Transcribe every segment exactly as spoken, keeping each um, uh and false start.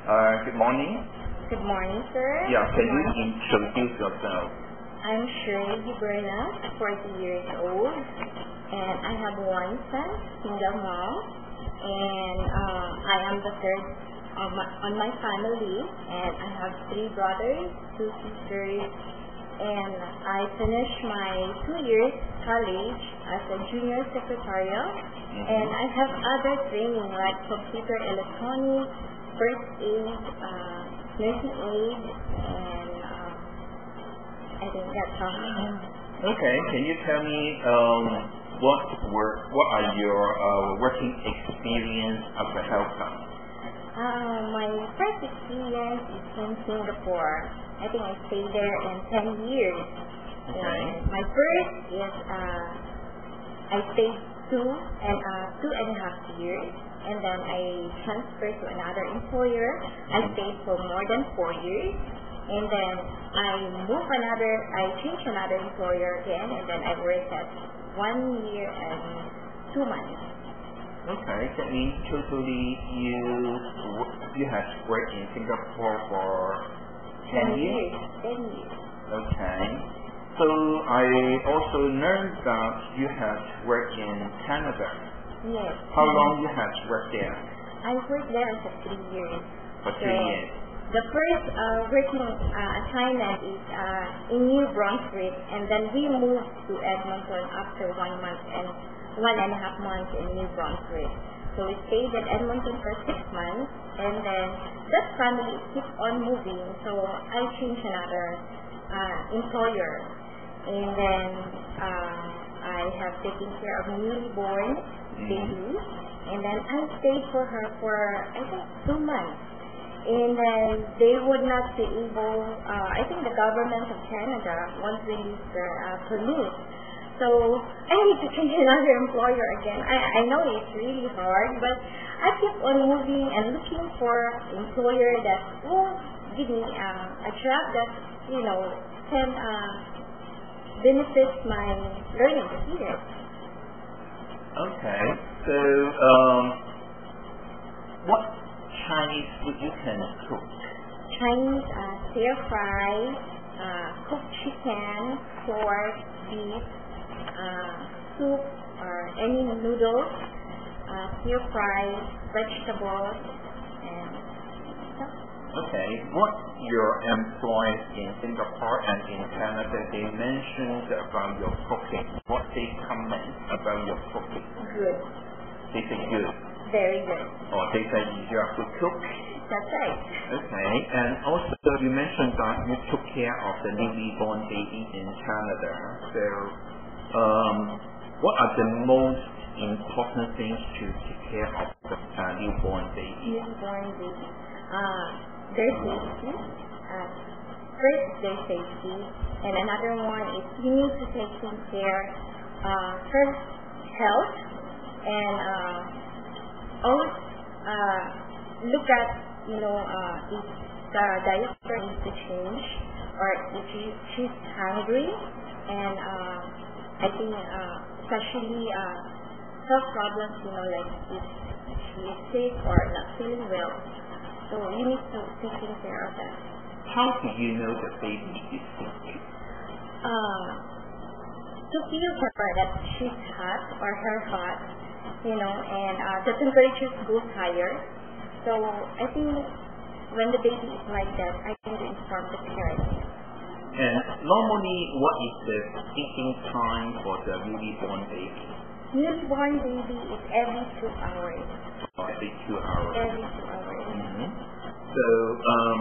Uh, good morning. Good morning, sir. Yeah, can Good you morning. introduce yourself? I'm Shirley Giberna, forty years old, and I have one son, single mom, and uh, I am the third of my, on my family, and I have three brothers, two sisters, and I finished my two years college as a junior secretarial, Mm-hmm. and I have other training like computer electronics, first aid, uh, nursing aid, and uh, I think that's all. Okay, can you tell me um, what were what are your uh, working experience as a helper? Uh, my first experience is in Singapore. I think I stayed there in ten years. Okay. And my first is uh, I stayed two and uh, two and a half years, and then I transferred to another employer. I stayed for more than four years, and then I moved another. I changed another employer again, and then I worked at one year and two months. Okay, that means totally you you have worked in Singapore for ten years. Ten years. Okay. So I also learned that you have worked in Canada. Yes. How long you have worked there? I worked there for three years. For three So, years. The first uh, working uh, assignment is uh, in New Brunswick, and then we moved to Edmonton after one month and one and a half months in New Brunswick. So we stayed in Edmonton for six months, and then that family keeps on moving. So I changed another uh, employer, and then uh, I have taken care of newly born baby, and then I stayed for her for I think two months. And then they would not be able, uh, I think the government of Canada won't release the uh, permit. So I need to change another employer again. I, I know it's really hard, but I keep on moving and looking for employer that will give me uh, a job that, you know, can uh, benefit my learning experience. Okay. So, um, what Chinese food you can cook? Chinese uh, stir fry, uh, cooked chicken, pork, beef, uh, soup, or any noodles, uh, stir fry, vegetables, and stuff. Okay. What your employees in Singapore and in Canada, they mentioned about your cooking. What they comment about your cooking? Good. They say good. Very good. Or they say you are a good cook. That's right. Okay. And also you mentioned that you took care of the newly born baby in Canada. So, um, what are the most important things to take care of the uh, newborn baby? Newborn baby. Uh, their safety. Uh, first, their safety. And another one is you need to take care uh, her health and uh, always uh, look at, you know, uh, if the diaper needs to change or if she, she's hungry. And uh, I think uh, especially uh, health problems, you know, like if she is sick or not feeling well. So you need to take care of that. How do you know the baby is sick? Uh, to feel her that she's hot or her hot, you know, and uh, the temperature goes higher. So I think when the baby is like that, I need to inform the parents. And normally, what is the feeding time for the newly born baby? Newly born baby is every two hours. Every two hours. Every two hours. Mm-hmm. So, um,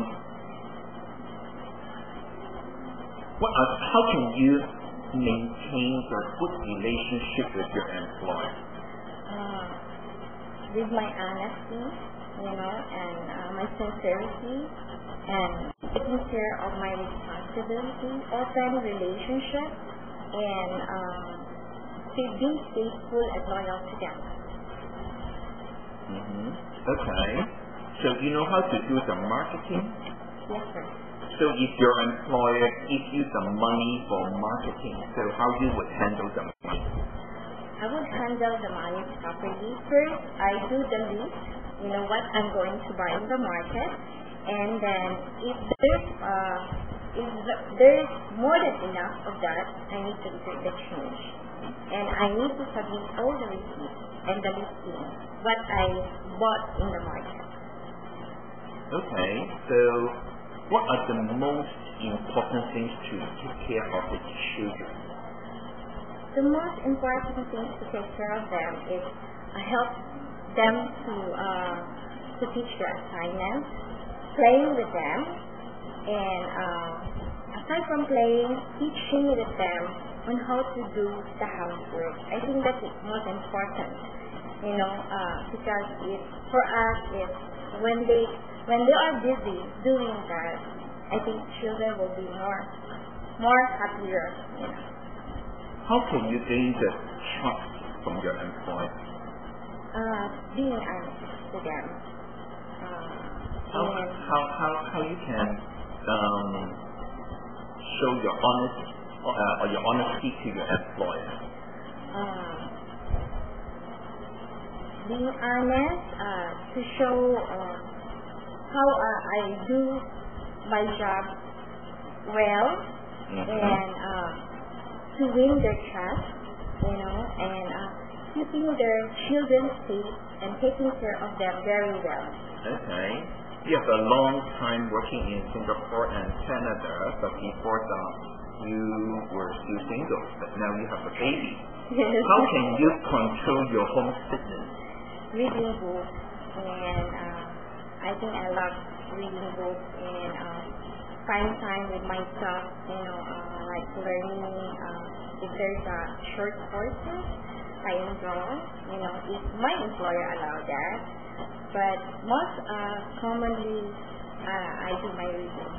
what are, how can you maintain a good relationship with your employer? Uh, with my honesty, you know, and uh, my sincerity, and taking care of my responsibility, open relationship, and um, to be faithful and loyal to them. Mm-hmm. Okay. So you know how to do the marketing? Yes, sir. So if your employer gives you the money for marketing, so how you would handle the money? I would handle the money properly. First, I do the list, you know, what I'm going to buy in the market, and then if there's uh, if the, there's more than enough of that, I need to insert the change, and I need to submit all the receipts and the listing what I bought in the market. Okay, so what are the most important things to take care of the children? The most important thing to take care of them is uh, help them to uh, to teach their assignments, playing with them, and uh, aside from playing, teaching with them on how to do the housework. I think that is most important, you know, uh, because it, for us, it, when they when they are busy doing that, I think children will be more more happier, you know. How can you gain the trust from your employer? Uh, being honest to them. Uh, How, how, how, how you can um, show your honest uh, or your honesty to your employer? Uh, being honest uh, to show uh, how uh, I do my job well, Mm-hmm. and uh, to win their trust, you know, and uh, keeping their children safe and taking care of them very well. Okay. You have a long time working in Singapore and Canada, but before that you were still single, but now you have a baby. How can you control your homesickness? Reading books, and uh, I think I love reading books and uh, find time with myself, you know, uh, like learning, uh, if there's a short courses, I enjoy, you know, if my employer allow that. But most uh, commonly, uh, I do my reading.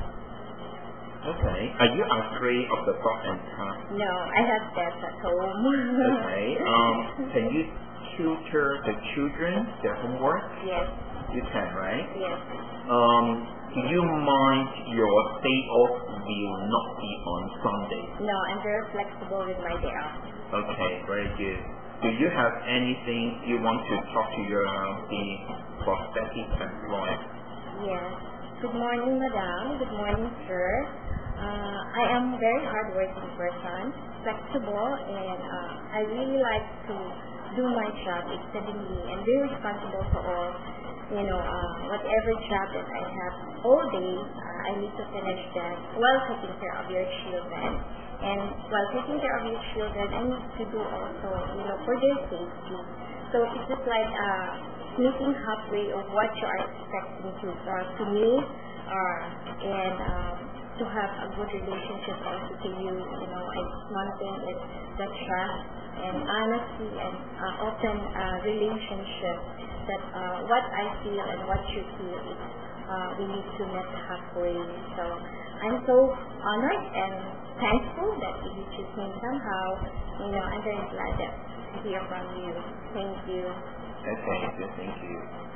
Okay. Are you afraid of the dog and cat? No, I have pets at home. Okay. Um, can you tutor the children their homework? Yes. You can, right? Yes. Um, do you mind your day off will not be on Sunday? No, I'm very flexible with my day off. Okay, very good. Do you have anything you want to talk to your the prospective employer? Yes. Good morning, madam. Good morning, sir. Uh, I am a very hardworking person, flexible, and uh, I really like to do my job exceedingly and be responsible for all. You know, uh, whatever job that I have all day, uh, I need to finish that while taking care of your children. And while taking care of your children, I need to do also, you know, for their safety. So it's just like uh, meeting halfway of what you are expecting to uh, to me, uh, and um, to have a good relationship also to you. You know, it's one thing is the trust and honesty and uh, open uh, relationship. That uh, what I feel and what you feel is uh, we need to meet halfway. So I'm so honored and thankful that you choose me somehow. You know, I'm very glad that to hear from you. Thank you. Okay, thank you.